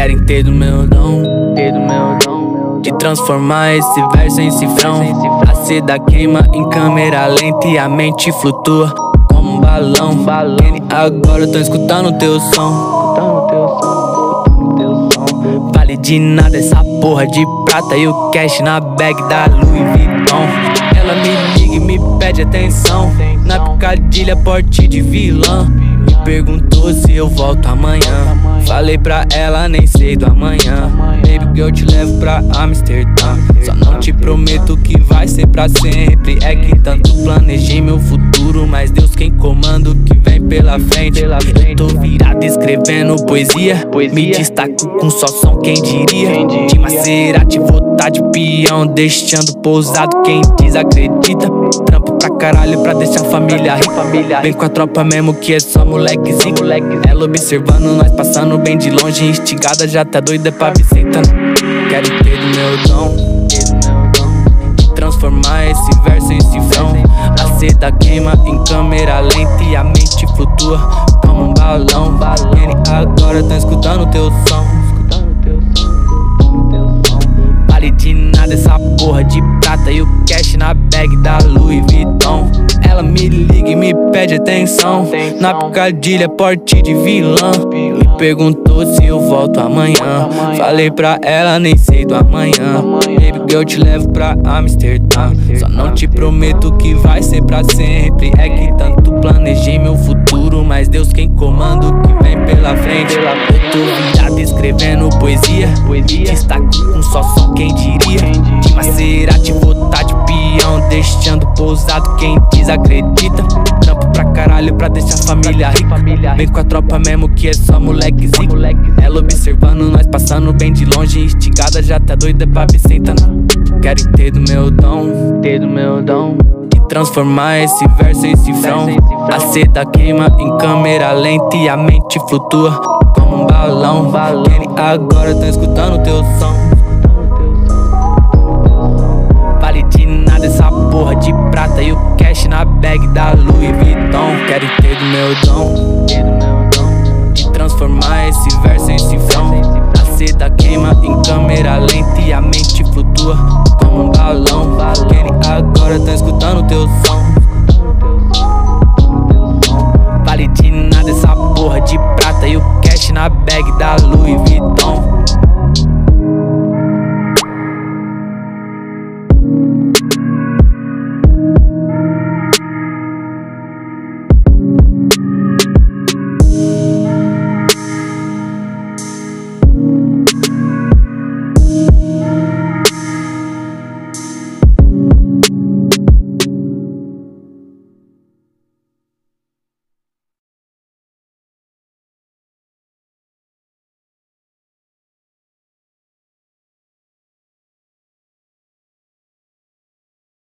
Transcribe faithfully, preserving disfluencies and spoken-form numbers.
Querem ter do meu dom, ter do meu dom, de transformar esse verso em cifrão. A seda queima em câmera lenta e a mente flutua como um balão. Kenny, agora eu tô escutando teu som. Vale de nada essa porra de prata e o cash na bag da Louis Vuitton. Ela me liga e me pede atenção, na picadilha porte de vilã. Me perguntou se eu volto amanhã, falei pra ela nem sei do amanhã. Baby girl, eu te levo pra Amsterdã, só não te prometo que vai ser pra sempre. É que tanto planejei meu futuro, mas Deus quem comanda o que vem pela frente. Eu tô virado escrevendo poesia, me destaco com só som, quem diria. De Maserati, vou tá de peão, deixando pousado quem desacredita. Trampo pra caralho pra deixar a família rica, vem com a tropa mesmo que é só molequezinho. Ela observando nós passando bem de longe, instigada já tá doida pra vir sentando. Quero ter do meu dom, de transformar esse verso em cifrão. A seda queima em câmera lenta e a mente flutua como um balão. Kenny, agora tô escutando teu som. Vale de nada essa porra de prata e o cash na bag da Louis Vuitton. Ela me liga e me pede atenção, na picadilha porte de vilã. Me perguntou se eu volto amanhã, falei pra ela nem sei do amanhã. Baby girl, eu te levo pra Amsterdã, só não te prometo que vai ser pra sempre. É que tanto planejei meu futuro, mas Deus quem comanda o que vem pela frente. Eu tô virado escrevendo poesia, destaco com só som, quem diria. De Maserati, vou tá de peão, deixando pousado quem desacredita. Trampo pra caralho pra deixar a família rica, vem com a tropa mesmo que é só molequezinho. Ela observando nós passando bem de longe, instigada já tá doida pra vir sentando. Querem ter do meu dom, ter do meu dom, de transformar esse verso em cifrão. A seda queima em câmera lenta e a mente flutua como um balão. Kenny, agora eu tô escutando teu som. Vale de nada essa porra de prata e o cash na bag da Louis Vuitton. Querem ter do meu dom, de transformar esse verso em cifrão. A seda queima em câmera lenta e a mente flutua como um balão. Kenny, agora eu tô escutando teu som. Vale de nada essa porra de prata e o cash na bag da Louis Vuitton.